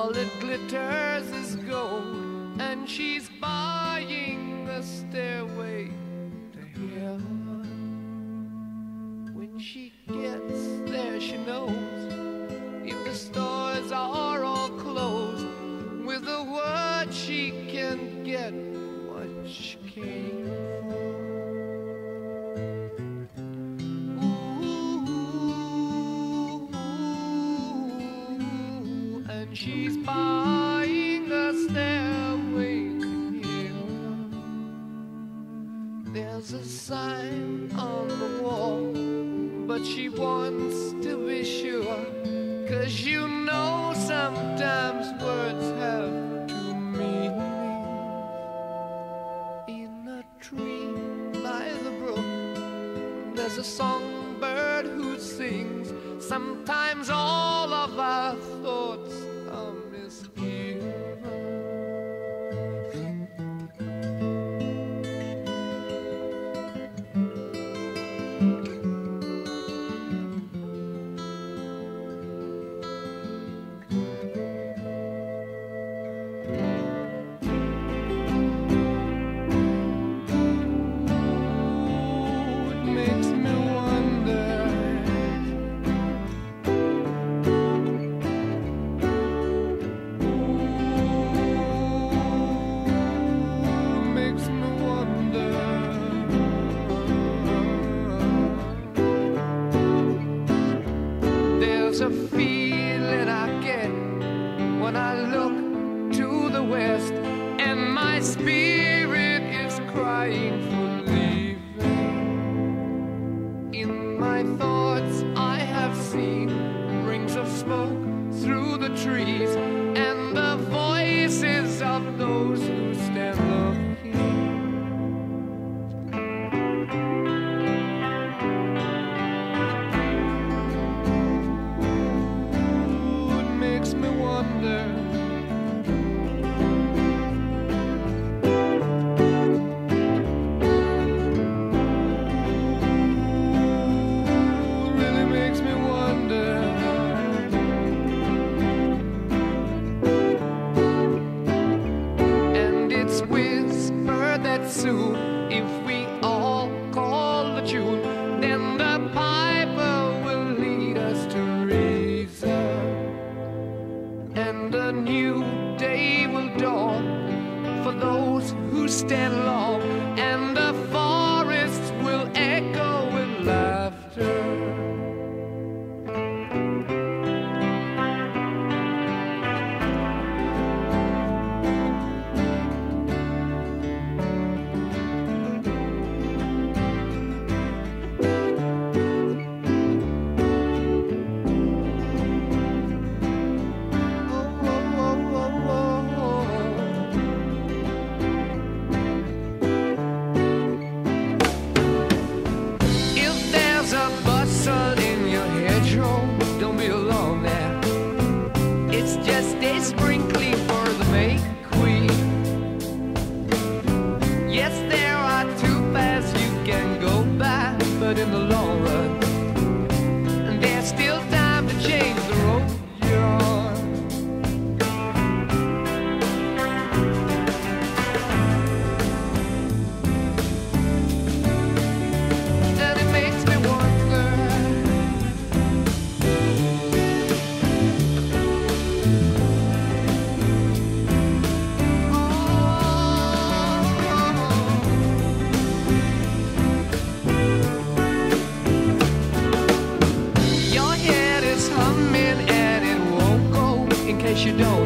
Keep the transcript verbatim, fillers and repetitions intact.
all that glitters is gold, and she's buying a stairway to heaven. When she gets there, she knows if the stores are all closed, with a word she can get what she came for. She's buying a stairway to heaven. There's a sign on the wall, but she wants to be sure, 'cause you know sometimes words have two meanings. In a tree by the brook, there's a songbird who sings. Sometimes all of our thoughts are misgiven. There's a feeling I get when I look to the west, and my spirit is crying for leaving. In my thoughts I have seen rings of smoke through the trees, and the voices of those who stand looking. Soon, if we all call the tune, then the piper will lead us to reason, and a new day will dawn for those who stand long, and the forests will echo with laughter. Don't be alone there. It's just a sprinkling for the May Queen. Yes, there are two paths you can go by, but in the long run, there's still time to change the road you're on. And it makes me wonder, you don't